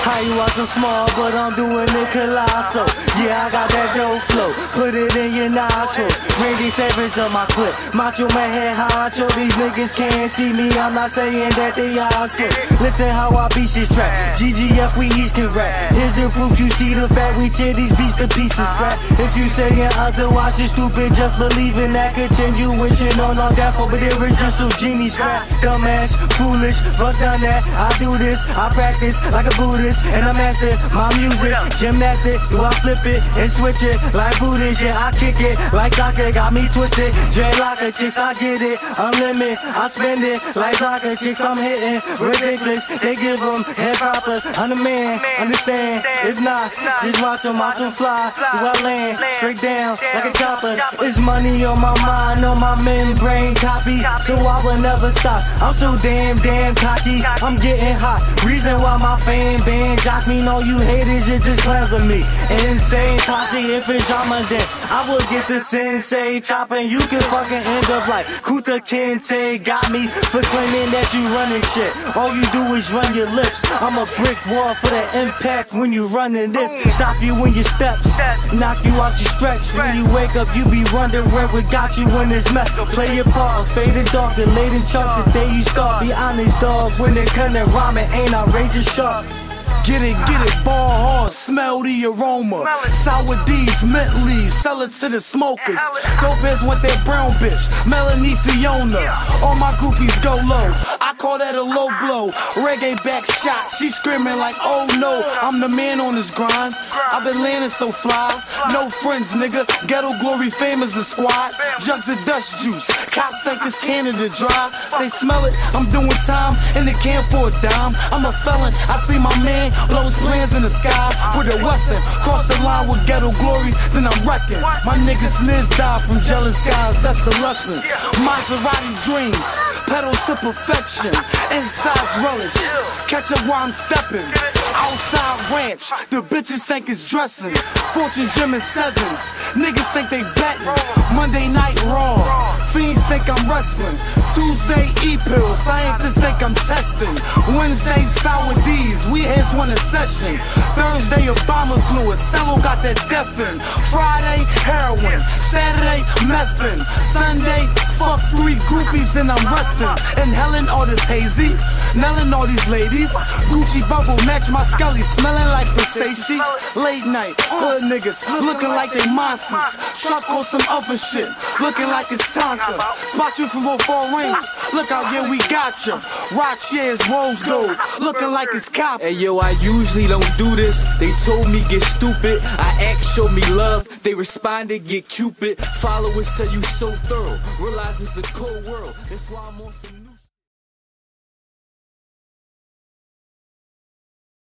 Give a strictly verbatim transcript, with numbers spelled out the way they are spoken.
How you watch them small, but I'm doing it colossal. Yeah, I got that dope flow, put it in your nostrils. Randy Savage on my clip, Macho Man head honcho. These niggas can't see me, I'm not saying that they Oscar. Listen how I beat this track, G G F we each can rap. Here's the proof, you see the fact, we tear these beats to pieces, scrap. If you saying otherwise, you're stupid, just believe in that. Continue wishing on all that for, but there is just so genie scrap. Dumbass, foolish, fuck done that. I do this, I practice like a Buddhist, and I master my music. Gymnastic, do I flip it and switch it like Buddhist? Yeah, I kick it like soccer, got me twisted. Dreadlocker chicks, I get it, unlimited, I spend it like soccer chicks. I'm hitting ridiculous, they give them head proper. I'm the man, understand? If not, just watch them, watch them fly. Do I land straight down like a chopper? It's money on my mind, on my membrane copy, so I will never stop. I'm so damn, damn cocky, I'm getting hot. Reason why my fan band jock me, know you haters, it's just clowns with me. Insane posse, if it's drama then I will get the sensei chopping. You can fucking end up like Kuta Kente. Got me for claiming that you running shit. All you do is run your lips. I'm a brick wall for the impact when you running this. Stop you in your steps, knock you out your stretch. When you wake up, you be wondering what got you in this mess. Play your part, faded dark, and laid in chalk the day you start. Be honest, dog, when it come to rhyming, ain't outrageous sharp. Get it, get it, ball hard, smell the aroma. Sour D's, mentally, sell it to the smokers. Dope heads want that brown bitch, Melanie Fiona. All my groupies go low, I call that a low blow. Reggae back shot, she screaming like oh no. I'm the man on this grind, I've been landing so fly. No friends nigga, ghetto glory fame is a squad. Jugs of dust juice, cops think it's Canada Dry. They smell it, I'm doing time, and they can't for a dime. I'm a felon, I see my man blow his plans in the sky with a Wesson. Cross the line with ghetto glory, then I'm wrecking. My niggas niz die from jealous guys, that's the lesson. Maserati dreams, pedal to perfection. Inside's relish, catch up while I'm stepping. Outside ranch, the bitches think it's dressing. Fortune gym and sevens, niggas think they betting. Monday night raw, fiends think I'm wrestling. Tuesday E-pills, scientists think I'm testing. Wednesday sour D's, we heads one a session. Thursday Obama fluid, Stello got that deafin'. Friday heroin, Saturday methin'. Sunday fuck three groupies and I'm resting. Inhaling all this hazy, nailing all these ladies. Gucci bubble match my skelly, smelling like Versace. Late night, hood niggas looking like they monsters. Truck on some other shit, looking like it's Tonka. Spot you from a far range, look out, yeah we got ya. Roche's rose gold, looking like it's cop. Hey yo, I usually don't do this. They told me get stupid. I act, show me love. They responded, get Cupid. Followers say you so thorough. Realize it's a cold world. That's why I'm on some